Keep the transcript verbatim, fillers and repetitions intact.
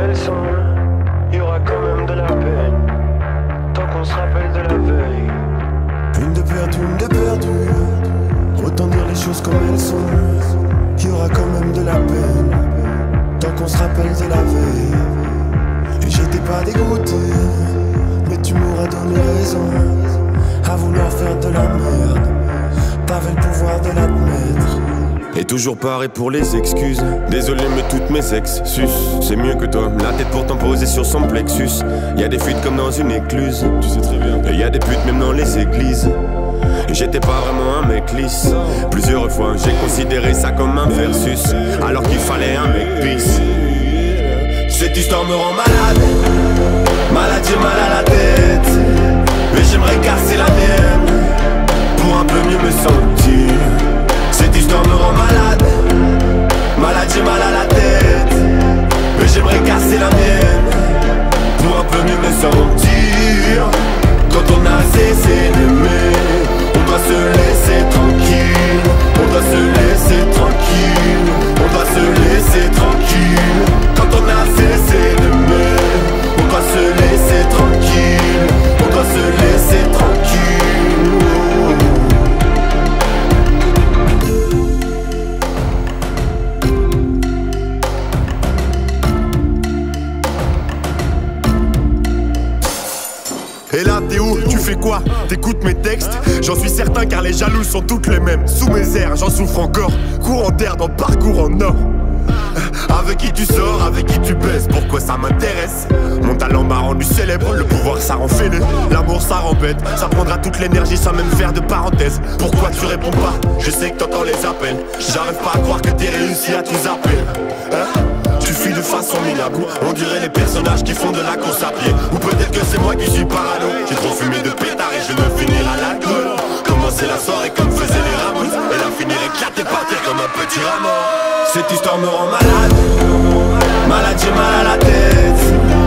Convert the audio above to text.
elles sont, il y aura quand même de la peine. Tant qu'on se rappelle de la veille. Une de perdue, une de perdue. Autant dire les choses comme elles sont. Il y aura quand même de la peine. Tant qu'on se rappelle de la veille. Et j'étais pas dégoûté, mais tu m'auras donné raison. À vouloir faire de la merde, t'avais le pouvoir de l'admettre. Et toujours pareil pour les excuses. Désolé mais toutes mes ex sus. C'est mieux que toi, la tête pourtant posée sur son plexus. Y'a des fuites comme dans une écluse. Tu sais très bien. Et y'a des putes même dans les églises. Et j'étais pas vraiment un mec lisse. Plusieurs fois j'ai considéré ça comme un versus, alors qu'il fallait un mec peace. Cette histoire me rend malade. Malade, j'ai mal à la tête. Mais j'aimerais casser la mienne pour un peu mieux me sentir. Cette histoire me rend malade. Malade, j'ai mal à la tête. Mais j'aimerais casser la mienne pour un peu mieux me sentir. Quand on a cessé d'aimer, on doit se laisser tranquille. On doit se laisser tranquille. On doit se laisser tranquille. Quand on a cessé d'aimer, on doit se laisser tranquille. On doit se laisser tranquille. Et là t'es où? Tu fais quoi? T'écoutes mes textes? J'en suis certain car les jaloux sont toutes les mêmes. Sous mes airs j'en souffre encore. Courant d'air dans parcours en or. Avec qui tu sors, avec qui tu baises, pourquoi ça m'intéresse? Mon talent m'a rendu célèbre, le pouvoir ça rend fêlé. L'amour ça rend bête, ça prendra toute l'énergie sans même faire de parenthèse. Pourquoi tu réponds pas? Je sais que t'entends les appels. J'arrive pas à croire que t'es réussi à tout zapper, hein? Tu fuis de façon minable. On dirait les personnages qui font de la course à pied. Ou peut-être que c'est moi qui suis parano. J'ai trop fumé de pétard et je veux finir à l'alcool. Commencer la soirée comme faisaient les Ramos, et la finir éclatée par terre comme un petit rameau. Cette histoire me rend malade. Malade, j'ai mal à la tête.